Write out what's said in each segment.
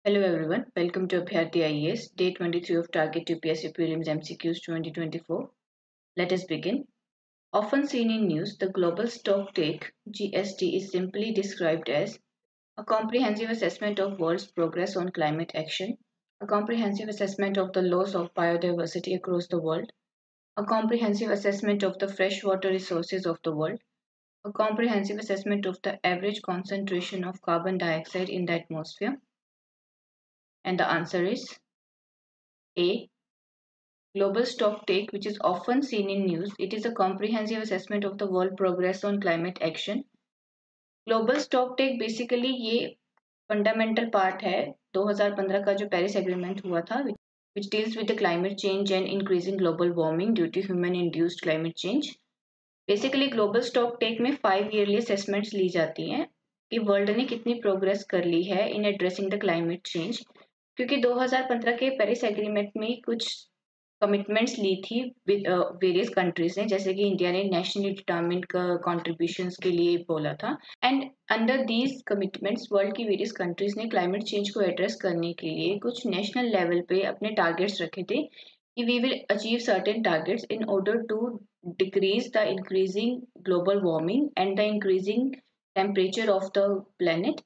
Hello everyone, welcome to Abhyarthi IAS, Day 23 of Target UPSC Prelims MCQs 2024. Let us begin. Often seen in news, the Global Stocktake (GST) is simply described as a comprehensive assessment of world's progress on climate action, a comprehensive assessment of the loss of biodiversity across the world, a comprehensive assessment of the freshwater resources of the world, a comprehensive assessment of the average concentration of carbon dioxide in the atmosphere. And the answer is A. Global Stocktake, which is often seen in news, it is a comprehensive assessment of the world progress on climate action. Global Stocktake basically ये fundamental part है 2015 का जो Paris agreement हुआ था which deals with the climate change and increasing global warming due to human induced climate change. Basically global Stocktake में 5 yearly assessments ली जाती हैं कि वर्ल्ड ने कितनी प्रोग्रेस कर ली है in addressing the climate change, क्योंकि 2015 के पेरिस एग्रीमेंट में कुछ कमिटमेंट्स ली थी वेरियस कंट्रीज ने, जैसे कि इंडिया ने नेशनली डिटरमिन्ड कंट्रीब्यूशंस के लिए बोला था। And under these commitments world की वेरियस कंट्रीज ने क्लाइमेट चेंज को एड्रेस करने के लिए कुछ नेशनल लेवल पे अपने टारगेट्स रखे थे कि we will achieve certain targets in order to decrease the increasing global warming and the increasing temperature of the planet.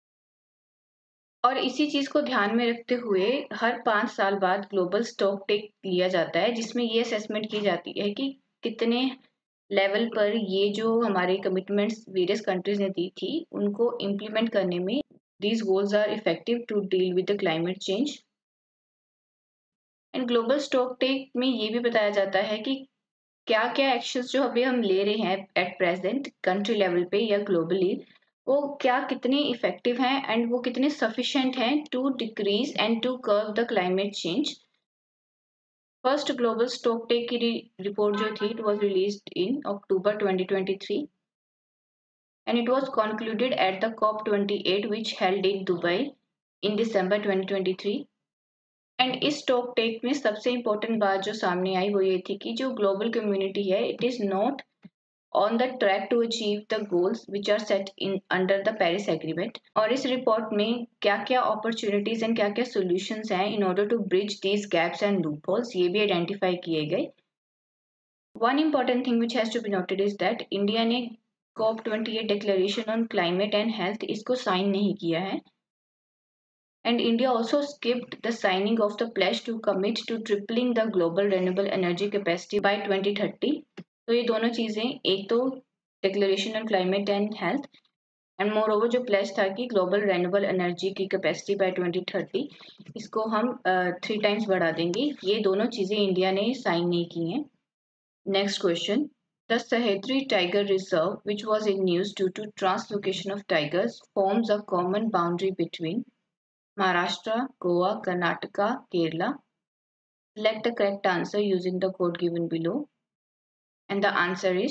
और इसी चीज को ध्यान में रखते हुए हर 5 साल बाद ग्लोबल स्टॉकटेक लिया जाता है, जिसमें ये असेसमेंट की जाती है कि कितने लेवल पर ये जो हमारे कमिटमेंट्स वेरियस कंट्रीज ने दी थी उनको इम्प्लीमेंट करने में these goals are effective to deal with the climate change. And global stocktake में ये भी बताया जाता है कि क्या क्या एक्शंस जो अभी हम ले रहे हैं एट प्रेजेंट कंट्री लेवल पे या ग्लोबली, वो क्या कितने इफेक्टिव हैं एंड वो कितने सफिशिएंट हैं to decrease and to curve the climate change. First global stocktake की रिपोर्ट जो थी it was released in October 2023 and it was concluded at the COP28 which held in Dubai in December 2023। And इस stocktake में सबसे important बात जो सामने आई वो ये थी कि जो ग्लोबल कम्युनिटी है it is not on the track to achieve the goals which are set in under the Paris agreement. और इस रिपोर्ट में क्या क्या अपॉर्चुनिटीज एंड क्या क्या सोल्यूशंस हैं in order to bridge these gaps and loopholes ये भी आइडेंटिफाई किए गए। One important thing which has to be noted is that India ने COP28 declaration on climate and health इसको साइन नहीं किया है। And India also skipped the signing of the pledge to commit to tripling the global renewable energy capacity by 2030। तो ये दोनों चीजें, एक तो declaration on climate and health and moreover जो प्लेज था कि ग्लोबल रेन्यूएबल एनर्जी की कैपेसिटी बाय 2030 इसको हम 3 टाइम्स बढ़ा देंगे, ये दोनों चीजें इंडिया ने साइन नहीं की हैं। Next question, The Sahyadri Tiger Reserve, which was in news due to translocation of tigers, forms a common boundary between Maharashtra, Goa, Karnataka, Kerala. Select the correct answer using the code given below. And the answer is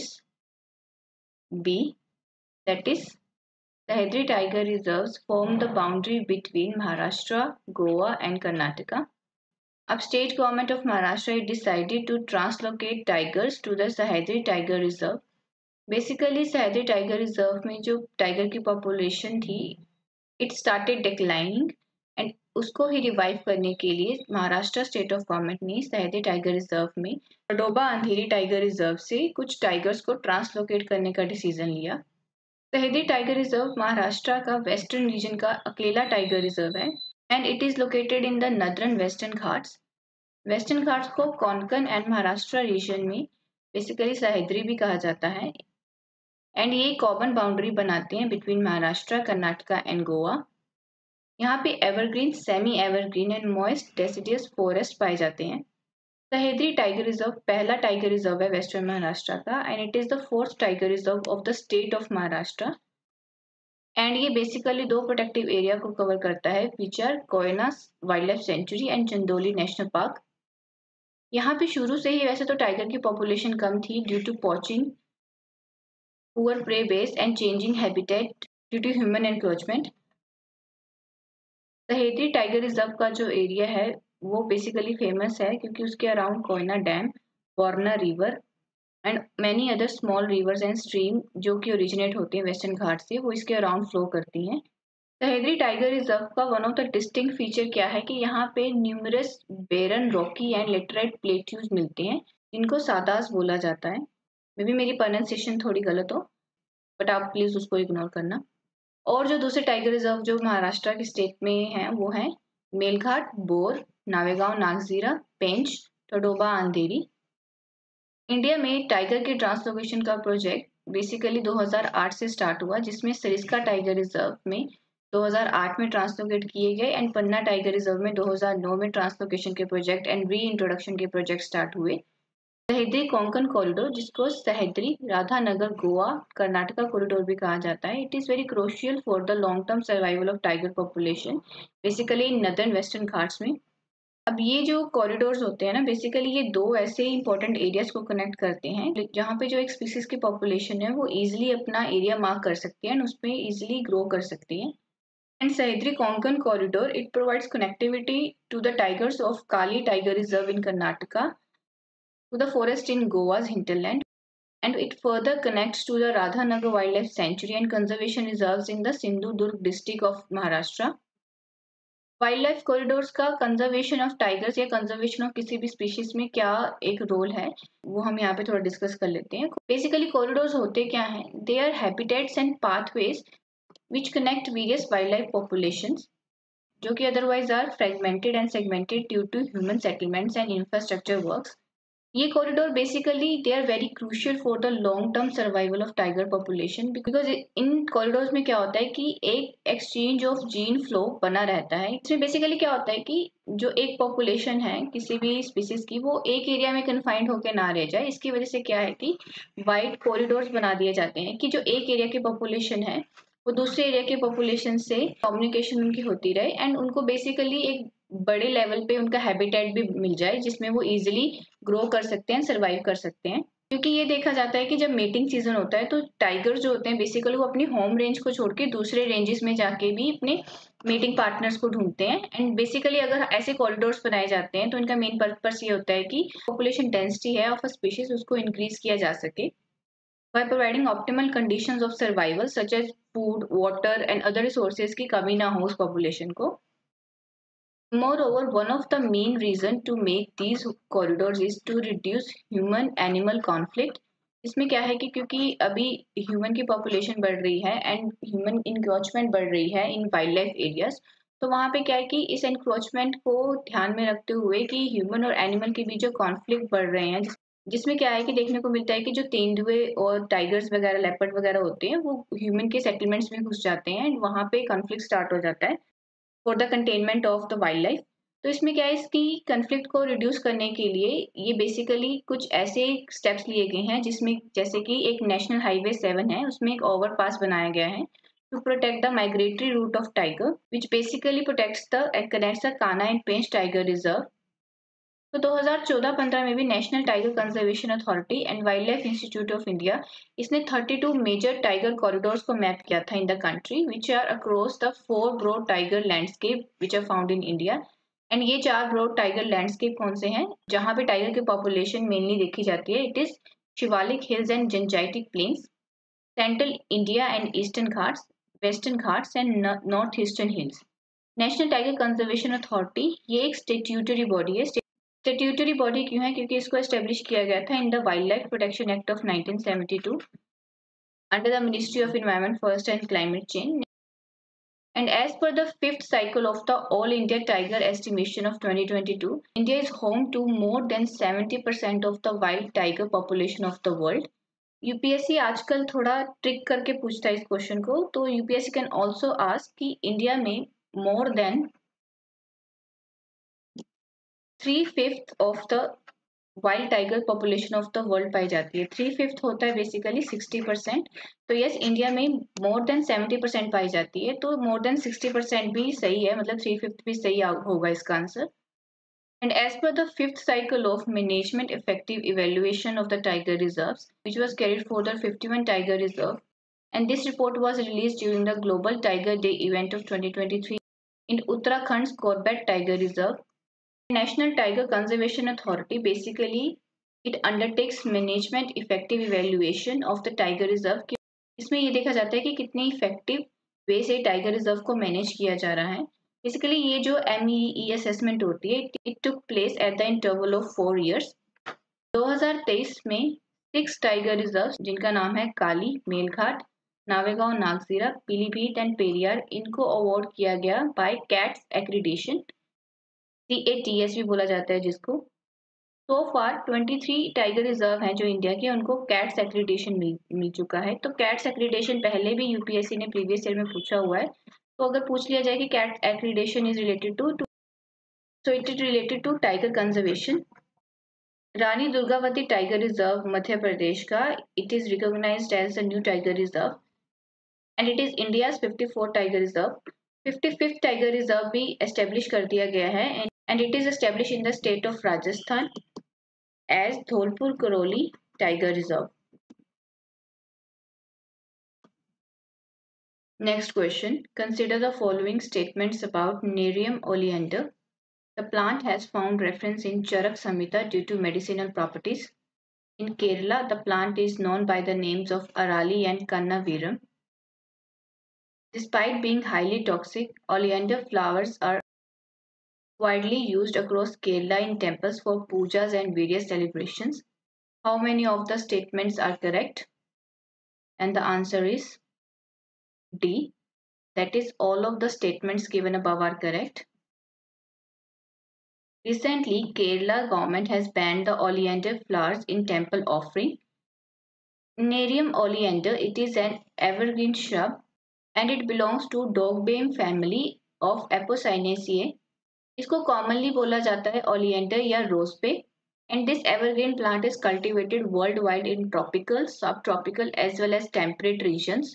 B. That is, Sahyadri Tiger Reserves form the boundary between Maharashtra, Goa and Karnataka. अब state government of Maharashtra decided to translocate tigers to the Sahyadri Tiger Reserve. Basically, Sahyadri Tiger Reserve में जो tiger की population थी, it started declining. And उसको ही revive करने के लिए Maharashtra state of government ने सह्याद्री टाइगर रिजर्व में तडोबा अंधेरी टाइगर रिजर्व से कुछ टाइगर्स को ट्रांसलोकेट करने का डिसीजन लिया। सह्याद्री टाइगर रिजर्व महाराष्ट्र का वेस्टर्न रीजन का अकेला टाइगर रिजर्व है and it is located in the northern western Ghats. Western Ghats को कोंकण एंड महाराष्ट्र रीजन में बेसिकली सह्याद्री भी कहा जाता है एंड ये कॉमन बाउंड्री बनाते हैं बिटवीन महाराष्ट्र, कर्नाटका एंड गोवा। यहाँ पे evergreen, semi evergreen and moist deciduous forest पाए जाते हैं। सह्याद्री टाइगर रिजर्व पहला टाइगर रिजर्व है वेस्टर्न महाराष्ट्र का and it is the 4th tiger reserve of the state of Maharashtra. And ये बेसिकली 2 प्रोटेक्टिव एरिया को कवर करता है which are Koyna wildlife sanctuary and Chandoli national park. यहाँ पे शुरू से ही वैसे तो टाइगर की पॉपुलेशन कम थी due to poaching, poor prey base and changing habitat due to human encroachment. Sahyadri tiger reserve का जो एरिया है वो बेसिकली फेमस है क्योंकि उसके around Koyna dam, Warna river and many other small rivers and stream जो कि ओरिजिनेट होते हैं वेस्टर्न घाट से, वो इसके अराउंड फ्लो करती हैं। सह्याद्री टाइगर रिजर्व का one of the distinct feature क्या है कि यहाँ पे numerous barren rocky and laterite plateaus मिलते हैं जिनको सादास बोला जाता है। मे बी मेरी प्रोनाउंसिएशन थोड़ी गलत हो, बट आप प्लीज उसको इग्नोर करना। और जो दूसरे टाइगर रिजर्व जो महाराष्ट्र के स्टेट में है वो है मेलघाट, बोर, नावेगांव, नागजीरा, पेंच, टडोबा, अंधेरी। इंडिया में टाइगर के ट्रांसलोकेशन का प्रोजेक्ट बेसिकली 2008 से स्टार्ट हुआ, जिसमें सरिस्का टाइगर रिजर्व में 2008 में ट्रांसलोकेट किए गए एंड पन्ना टाइगर रिजर्व में 2009 में ट्रांसलोकेशन के प्रोजेक्ट एंड री इंट्रोडक्शन के प्रोजेक्ट स्टार्ट हुए। सह्याद्री कोंकण कॉरिडोर, जिसको सह्याद्री राधानगर गोवा कर्नाटका कॉरिडोर भी कहा जाता है, it is very crucial for the long term survival of tiger population basically in northern western Ghats में। अब ये जो कॉरिडोर्स होते हैं ना, बेसिकली ये दो ऐसे इंपॉर्टेंट एरियाज को कनेक्ट करते हैं जहाँ पे जो एक स्पीसीज की पॉपुलेशन है वो इजिली अपना एरिया मार्क कर सकती है एंड उसमें इजिली ग्रो कर सकती है। And Sahyadri Konkan corridor it provides connectivity to the tigers of Kali tiger reserve in Karnataka to the forest in Goa's hinterland, and it further connects to the Radhanagar Wildlife Sanctuary and conservation reserves in the Sindhudurg district of Maharashtra. Wildlife corridors का conservation of tigers या conservation of किसी भी species में क्या एक role है वो हम यहाँ पे थोड़ा डिस्कस कर लेते हैं। बेसिकली कॉरिडोर्स होते क्या हैं? They are habitats and pathways which connect various wildlife populations जो कि otherwise are fragmented and segmented due to human settlements and infrastructure works. ये corridor basically they are very crucial for the long term survival of tiger population because in corridors में क्या होता है कि एक exchange of gene flow बना रहता है। इसमें बेसिकली क्या होता है कि जो एक पॉपुलेशन है किसी भी स्पीसीज की वो एक एरिया में कन्फाइंड होकर ना रह जाए। इसकी वजह से क्या है कि वाइड कॉरिडोर्स बना दिए जाते हैं कि जो एक एरिया की पॉपुलेशन है वो दूसरे एरिया के पॉपुलेशन से कम्युनिकेशन उनकी होती रहे एंड उनको बेसिकली एक बड़े लेवल पे उनका हैबिटेट भी मिल जाए जिसमें वो इजिली ग्रो कर सकते हैं, सर्वाइव कर सकते हैं। क्योंकि ये देखा जाता है कि जब मीटिंग सीजन होता है तो टाइगर जो होते हैं बेसिकली वो अपनी होम रेंज को छोड़ के दूसरे रेंजेस में जाके भी अपने मीटिंग पार्टनर्स को ढूंढते हैं। एंड बेसिकली अगर ऐसे कॉरिडोर्स बनाए जाते हैं तो इनका मेन पर्पस ये होता है कि पॉपुलेशन डेंसिटी है ऑफ अ स्पीशीज उसको इंक्रीज किया जा सके by providing optimal conditions of survival such as food, water and other resources की कमी ना हो उस population को। Moreover, one of the main reasons to make these corridors is to reduce human-animal conflict। इसमें क्या है कि क्योंकि अभी ह्यूमन की पॉपुलेशन बढ़ रही है एंड ह्यूमन इंक्रोचमेंट बढ़ रही है इन वाइल्ड लाइफ एरियाज, तो वहाँ पे क्या है कि इस इंक्रोचमेंट को ध्यान में रखते हुए कि ह्यूमन और एनिमल के बीच जो कॉन्फ्लिक्ट बढ़ रहे हैं जिसमें क्या है कि देखने को मिलता है कि जो तेंदुए और टाइगर्स वगैरह लेपर्ड वगैरह होते हैं वो ह्यूमन के सेटलमेंट्स में घुस जाते हैं एंड वहाँ पे कॉन्फ्लिक्ट स्टार्ट हो जाता है for the containment of the wildlife. तो इसमें क्या है इसकी कन्फ्लिक्ट को रिड्यूस करने के लिए ये बेसिकली कुछ ऐसे स्टेप्स लिए गए हैं जिसमें जैसे कि एक नेशनल हाईवे 7 है उसमें एक ओवरपास बनाया गया है to protect the migratory route of tiger which basically protects the and connects the Kanha and Pench tiger reserve. तो 2014-15 में भी national tiger conservation authority and wildlife institute of India इसने 32 मेजर टाइगर कॉरिडोर्स को map किया था in the country which are across the 4 broad tiger landscape which are found in India. And ये 4 broad tiger landscape कौन से हैं जहाँ पे टाइगर की पॉपुलेशन मेनली देखी जाती है? It is Shivalik hills and Gangetic plains, central India and eastern Ghats, western Ghats and north eastern hills. National tiger conservation authority ये एक स्टेट्यूटरी बॉडी है। स्टेट्यूटरी बॉडी क्यों है? क्योंकि इसको एस्टेब्लिश किया गया था in the wildlife protection act of 1972 under the ministry of environment, forest and climate change. And as per the fifth cycle of the All India Tiger Estimation of 2022, India is home to more than 70% of the wild tiger population of the world. UPSC आजकल थोड़ा trick करके पूछता है इस question को, तो UPSC can also ask कि India में more than 3/5 of the wild tiger population of the world पाई जाती है। 3/5 होता है बेसिकली 60%। तो यस इंडिया में मोर देन 70% पाई जाती है, तो मोर देन 60% भी सही है, मतलब 3/5 भी सही होगा इसका answer. And as per the fifth cycle of management effective evaluation of the tiger reserves, which was carried for the 51 tiger reserve, and this report was released during the Global Tiger Day event of 2023 in Uttarakhand's Corbett Tiger Reserve. National Tiger Conservation Authority basically it undertakes management effective evaluation of the tiger reserve। इसमें ये देखा जाता है कि कितनी effective way से tiger reserve को manage किया जा रहा है। बेसिकली ये जो MEE असेसमेंट होती है, it took place at the interval of 4 years। 2023 में 6 टाइगर रिजर्व जिनका नाम है काली, मेलघाट, नावेगांव, नागजीरा, पीलीभीत एंड पेरियार, इनको अवार्ड किया गया बाय कैट्स एक्रीडेशन, CATS भी बोला जाता है जिसको। सो फार 23 टाइगर रिजर्व हैं जो इंडिया के, उनको कैट्स एक्रीडेशन मिल चुका है। तो कैट्स एक्रीडेशन पहले भी UPSC ने प्रीवियस ईयर में पूछा हुआ है। तो अगर पूछ लिया जाए कि CATS accreditation is related to, so it is related to tiger conservation. Rani Durgavati tiger reserve Madhya Pradesh का, it is recognised as the new tiger reserve and it is India's 54 tiger reserve. 55th tiger reserve भी establish कर दिया गया है and it is establish in the state of Rajasthan as Dholpur Karoli Tiger Reserve. Next question. Consider the following statements about Nerium oleander. The plant has found reference in Charak Samhita due to medicinal properties. In Kerala, the plant is known by the names of Arali and Kannaviram. Despite being highly toxic, oleander flowers are widely used across Kerala in temples for pujas and various celebrations. How many of the statements are correct? And the answer is D. That is, all of the statements given above are correct. Recently, Kerala government has banned the oleander flowers in temple offering. Nerium oleander, it is an evergreen shrub and it belongs to Dogbane family of Apocynaceae. इसको commonly बोला जाता है oleander या rose पे. And this evergreen plant is cultivated worldwide in tropical, subtropical as well as temperate regions.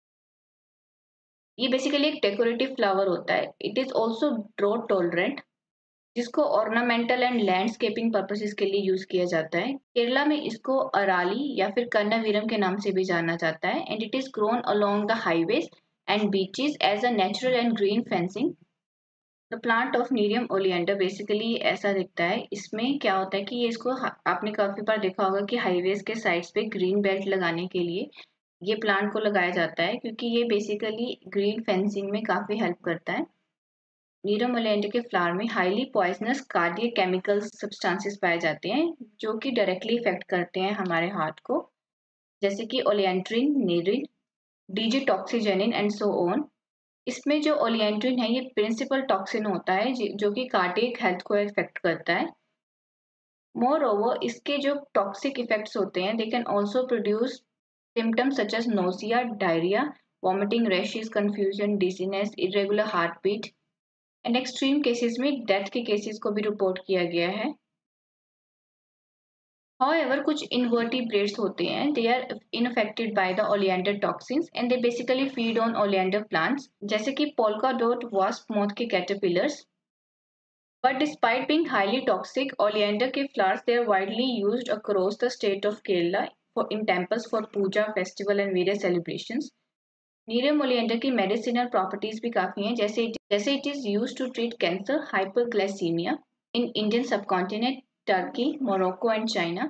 ये basically एक decorative flower होता है। It is also drought tolerant, जिसको ऑर्नामेंटल एंड लैंडस्केपिंग पर्पसेस के लिए यूज किया जाता है। केरला में इसको अराली या फिर कर्नावीरम के नाम से भी जाना जाता है and it is grown along the highways and beaches as a natural and green fencing. The plant of nerium oleander basically ऐसा दिखता है। इसमें क्या होता है कि ये इसको आपने काफी बार देखा होगा कि हाईवेज के साइड्स पे ग्रीन बेल्ट लगाने के लिए ये प्लांट को लगाया जाता है, क्योंकि ये बेसिकली ग्रीन फेंसिंग में काफी हेल्प करता है। नीरम ओलियंडर के फ्लावर में highly poisonous cardiac chemical substances पाए जाते हैं जो कि डायरेक्टली इफेक्ट करते हैं हमारे हार्ट को, जैसे कि ओलियंट्रिन, नेरिन, डिजिटॉक्सिजेनिन एंड सो ऑन। इसमें जो ओलियंट्रिन है ये प्रिंसिपल टॉक्सिन होता है जो कि कार्डियक हेल्थ को इफेक्ट करता है। मोर ओवर, इसके जो टॉक्सिक इफेक्ट्स होते हैं they can also produce symptoms such as nausea, diarrhea, vomiting, rashes, confusion, dizziness, irregular heartbeat and extreme cases में डेथ के केसेस को भी रिपोर्ट किया गया है। However, कुछ invertebrates होते हैं, they are unaffected by the oleander toxins and they basically feed on oleander plants, जैसे कि polka dot wasp moth के caterpillars. But despite being highly toxic, oleander के flowers they are widely used across the state of Kerala in temples for puja, festival and various celebrations. Nerium oleander की medicinal properties भी काफी हैं, जैसे it is used to treat cancer, hyperglycaemia in Indian subcontinent, Turkey, Morocco and China.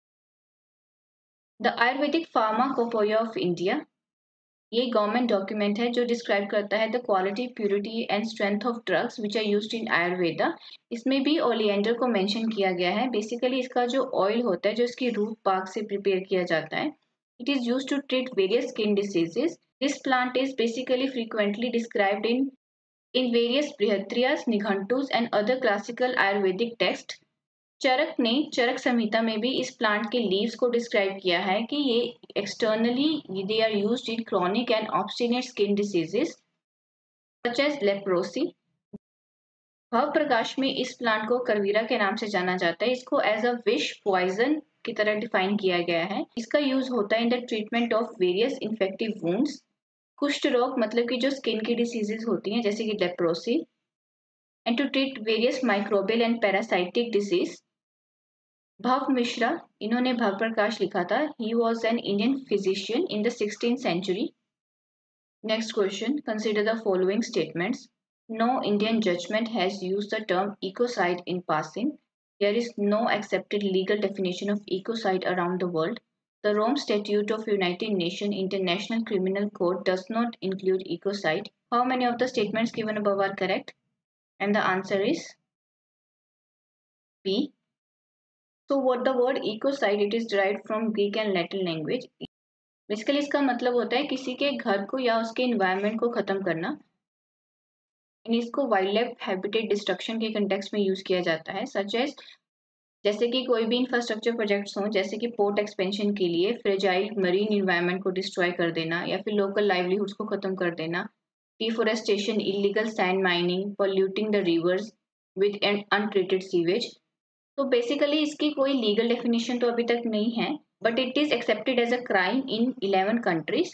The Ayurvedic pharmacopoeia of India, ये government document है जो describe करता है the quality, purity and strength of drugs which are used in Ayurveda. इसमें भी oleander को mention किया गया है। बेसिकली इसका जो ऑयल होता है जो इसकी रूट पार्क से प्रिपेयर किया जाता है, it is used to treat various skin diseases. This plant is basically frequently described in various Brihatriyas, Nighantus and other classical Ayurvedic texts. Charak ने चरक संहिता में भी इस प्लांट के लीव्स को डिस्क्राइब किया है कि ये externally they are used in chronic and obstinate skin diseases such as leprosy. भव प्रकाश में इस प्लांट को करवीरा के नाम से जाना जाता है। इसको एज अ विश पॉइजन की तरह डिफाइन किया गया है। इसका यूज होता है in the treatment of various infective wounds, कुष्ठ रोग मतलब कि जो स्किन की डिसीजेज होती हैं जैसे कि leprosy, and to treat various microbial and parasitic disease. Bhav Mishra, इन्होंने भव प्रकाश लिखा था। He was an Indian physician in the 16th century. Next question, consider the following statements. No Indian judgement has used the term ecocide in passing. There is no accepted legal definition of ecocide around the world. The Rome Statute of United Nations International Criminal Code does not include ecocide. How many of the statements given above are correct? And the answer is B. So what the word ecocide, it is derived from Greek and Latin language. Basically इसका मतलब होता है किसी के घर को या उसके एनवायरनमेंट को खत्म करना। इसको वाइल्ड लाइफ हैबिटेट डिस्ट्रक्शन के कंटेक्स्ट में यूज किया जाता है, सच एज जैसे कि कोई भी इंफ्रास्ट्रक्चर प्रोजेक्ट्स हों, जैसे कि पोर्ट एक्सपेंशन के लिए फ्रेजाइल मरीन इन्वायरमेंट को डिस्ट्रॉय कर देना या फिर लोकल लाइवलीहुड्स को खत्म कर देना, deforestation, illegal sand mining, polluting the rivers with an untreated sewage. तो बेसिकली इसकी कोई लीगल डेफिनेशन तो अभी तक नहीं है, but it is accepted as a crime in 11 countries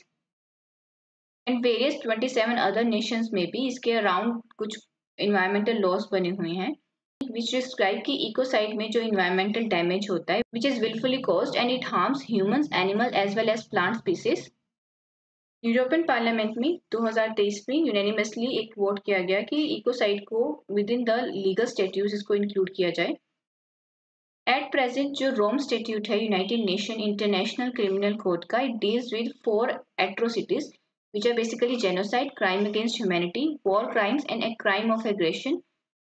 and various 27 other nations में भी इसके अराउंड कुछ इन्वायरमेंटल लॉज बने हुए हैं which describe कि इकोसाइड में जो environmental damage होता है which is willfully caused and it harms humans, animal as well as plant species। European parliament में 2023 में यूनानिमसली एक वोट किया गया कि इकोसाइड को within the legal statute इसको इंक्लूड किया जाए। एट प्रेजेंट जो रोम स्टेट्यूट है united nation international criminal code का, it deals with 4 atrocities which are basically genocide, crime against humanity, war crimes and a crime of aggression।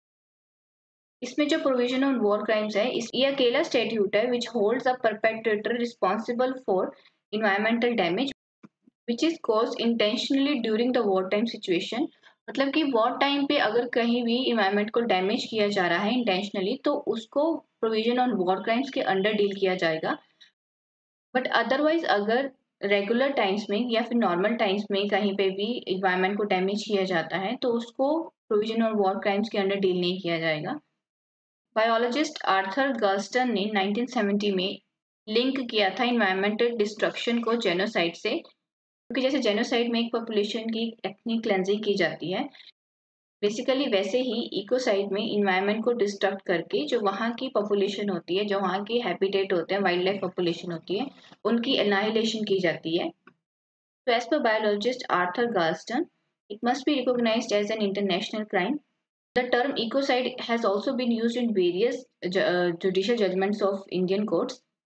इसमें जो provision on war crimes है, ये अकेला statute है which holds a perpetrator responsible for environmental damage which is caused intentionally during the war time situation. मतलब कि war time पे अगर कहीं भी इन्वायरमेंट को डैमेज किया जा रहा है इंटेंशनली, तो उसको प्रोविजन ऑन वॉर क्राइम्स के अंडर डील किया जाएगा। बट अदरवाइज अगर रेगुलर टाइम्स में या फिर नॉर्मल टाइम्स में कहीं पे भी इन्वायरमेंट को डैमेज किया जाता है, तो उसको प्रोविजन ऑन वॉर क्राइम्स के अंडर डील नहीं किया जाएगा। बायोलॉजिस्ट आर्थर गर्स्टन ने 1970 में लिंक किया था इन्वायरमेंटल डिस्ट्रक्शन को जेनोसाइड से, क्योंकि जैसे जेनोसाइड में एक पॉपुलेशन की एथनिक क्लेंजिंग की जाती है, बेसिकली वैसे ही इकोसाइड में इन्वायरमेंट को डिस्ट्रक्ट करके जो वहाँ की पॉपुलेशन होती है, जो वहाँ के हैबिटेट होते हैं, वाइल्ड लाइफ पॉपुलेशन होती है, उनकी एनाहिलेशन की जाती है। तो as per biologist Arthur Galston, it must be recognised as an international crime. The term ecocide has also been used in various judicial judgments of Indian courts,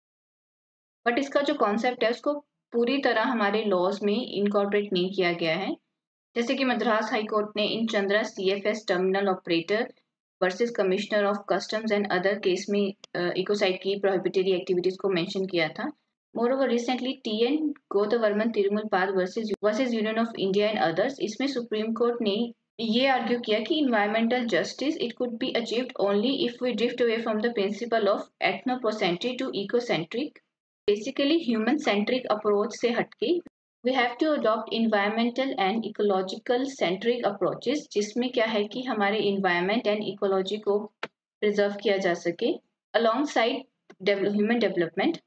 but इसका जो concept है उसको पूरी तरह हमारे लॉज में इनकॉर्पोरेट नहीं किया गया है। जैसे कि मद्रास हाई कोर्ट ने in Chandra CFS terminal operator versus commissioner of customs and other case में इकोसाइड की प्रोहिबिटरी एक्टिविटीज को मेंशन किया था। Moreover, recently TN Godavarman Thirumulpad versus union of India and others, इसमें सुप्रीम कोर्ट ने ये आर्ग्यू किया कि environmental justice it could be achieved only if we drift away from the principle of anthropocentric to ecocentric. Basically human centric approach से हटके we have to adopt environmental and ecological centric approaches, जिसमें क्या है कि हमारे environment and ecology को preserve किया जा सके alongside human development.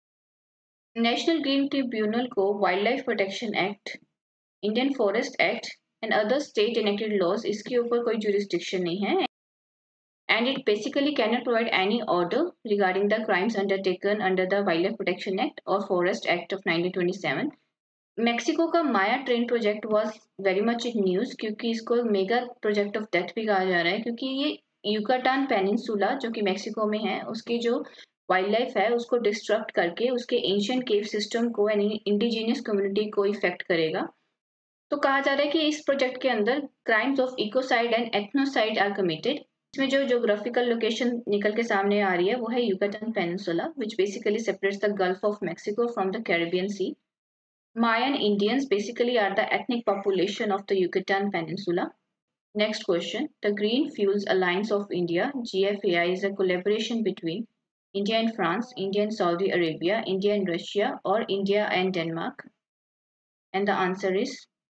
National green tribunal को wildlife protection act, Indian forest act and other state enacted laws, इसके ऊपर कोई जुरिस्डिक्शन नहीं है and it basically cannot provide any order regarding the crimes undertaken under the Wildlife Protection Act or Forest Act of 1927। Mexico का Maya train project was very much in news, क्योंकि इसको mega project of death भी कहा जा रहा है, क्योंकि ये यूकाटान पेनिनसुला जो कि मेक्सिको में है, उसकी जो वाइल्ड लाइफ है उसको डिस्ट्रक्ट करके उसके एंशिएंट केव सिस्टम को यानी इंडिजिनियस कम्युनिटी को इफेक्ट करेगा। तो कहा जा रहा है कि इस प्रोजेक्ट के अंदर crimes of ecocide and ethnocide are committed. इसमें जो ज्योग्राफिकल लोकेशन निकल के सामने आ रही है वो है Yucatan peninsula, which basically separates the gulf of Mexico from the Caribbean sea. Mayan Indians basically are the ethnic population of the Yucatan Peninsula। Next question. The Green Fuels Alliance of India (GFAI) is a collaboration between India and France, India and Saudi Arabia, India and Russia, or India and Denmark? And the answer is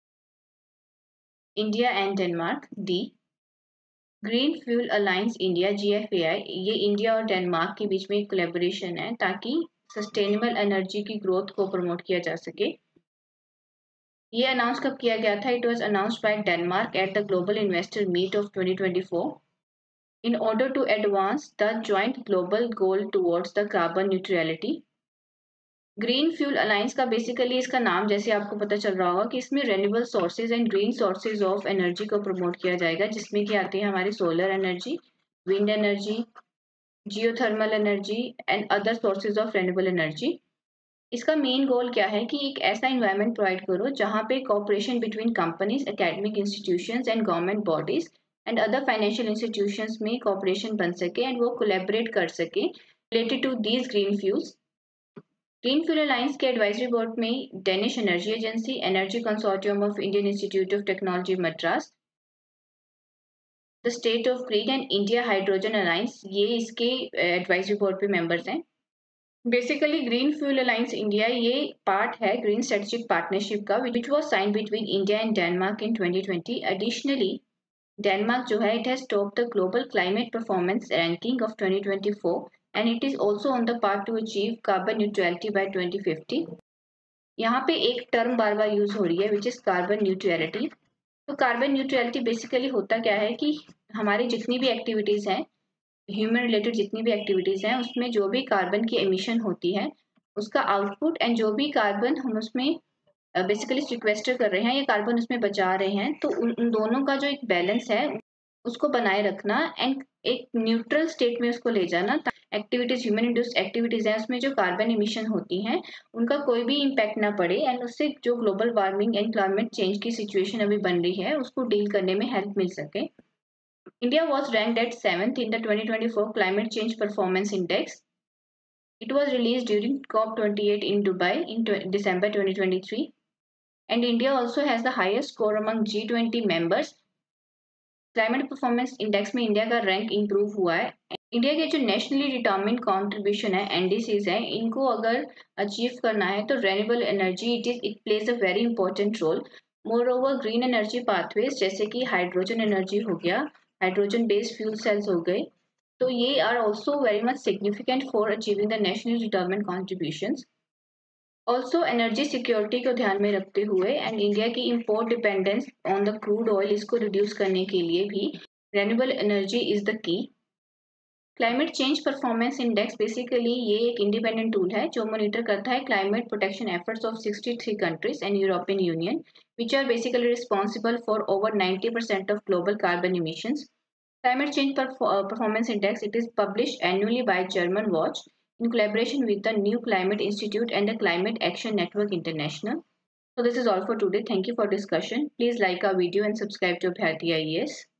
India and Denmark, D। Green fuel alliance India GFAI, ये India और Denmark के बीच में एक collaboration है ताकि sustainable energy की growth को प्रमोट किया जा सके। ये अनाउंस कब किया गया था? It was announced by Denmark at the global investor meet of 2024 in order to advance the joint global goal towards the carbon neutrality। Green fuel alliance का बेसिकली इसका नाम जैसे आपको पता चल रहा होगा कि इसमें renewable sources and green sources of energy को प्रमोट किया जाएगा, जिसमें कि आते हैं हमारी solar energy, wind energy, geothermal energy and other sources of renewable energy. इसका मेन गोल क्या है कि एक ऐसा इन्वायरमेंट प्रोवाइड करो जहाँ पे cooperation between companies, academic institutions and government bodies and other financial institutions में कॉपरेशन बन सके एंड वो कोलेबरेट कर सके related to these green fuels. Green fuel alliance के एडवाइजरी बोर्ड में Danish Energy Agency, Energy Consortium of Indian Institute of Technology Madras, the state of Green and India Hydrogen Alliance, ये इसके advisory board पे members हैं। Basically Green fuel alliance India ये part है green strategic partnership का which was sign between India and Denmark in 2020। Additionally Denmark जो है it has top the global climate performance ranking of 2024 and it is also on the path to achieve carbon neutrality by 2050। यहाँ पे एक term बार बार use हो रही है which is carbon neutrality. तो carbon neutrality basically होता क्या है कि हमारी जितनी भी एक्टिविटीज हैं, ह्यूमन रिलेटेड जितनी भी एक्टिविटीज हैं, उसमें जो भी कार्बन की एमिशन होती है उसका आउटपुट एंड जो भी कार्बन हम उसमें बेसिकली सिक्वेस्टर कर रहे हैं या कार्बन उसमें बचा रहे हैं, तो उन दोनों का जो एक बैलेंस है उसको बनाए रखना एंड एक न्यूट्रल स्टेट में उसको ले जाना। एक्टिविटीज, ह्यूमन इंड्यूस्ड एक्टिविटीज हैं उसमें जो कार्बन इमिशन होती हैं उनका कोई भी इम्पैक्ट ना पड़े एंड उससे जो global warming and climate change की सिचुएशन अभी बन रही है उसको डील करने में हेल्प मिल सके। India was ranked at 7th in the 2024 Climate Change Performance Index. It was released during COP28 in Dubai in December 2023. And India also has the highest score among G20 members. Climate performance index में India का rank improve हुआ है। इंडिया के जो nationally determined contribution है, NDCs हैं, इनको अगर अचीव करना है तो renewable energy it plays a very important role. Moreover green energy pathways जैसे कि हाइड्रोजन एनर्जी हो गया, हाइड्रोजन बेस्ड फ्यूल सेल्स हो गए, तो ये are also very much significant for achieving the nationally determined contributions. Also energy security को ध्यान में रखते हुए एंड इंडिया की import dependence on the crude oil इसको रिड्यूस करने के लिए भी renewable energy is the key. Climate change performance index basically ये एक इंडिपेंडेंट टूल है जो मॉनिटर करता है climate protection efforts of 63 countries and European Union which are basically responsible for over 90% of global carbon emissions. Climate Change Performance Index, it is published annually by German Watch in collaboration with the New Climate Institute and the Climate Action Network International. So this is all for today. Thank you for discussion. Please like our video and subscribe to Bharti IAS.